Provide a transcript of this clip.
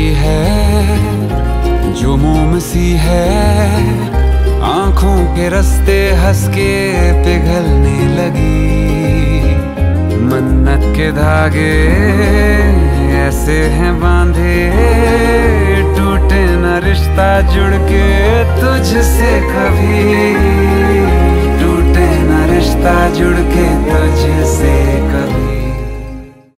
सी है जो मोम सी है, आंखों के रास्ते हंस के पिघलने लगी। मन्नत के धागे ऐसे हैं बांधे, टूटे न रिश्ता जुड़ के तुझसे कभी, टूटे न रिश्ता जुड़ के तुझसे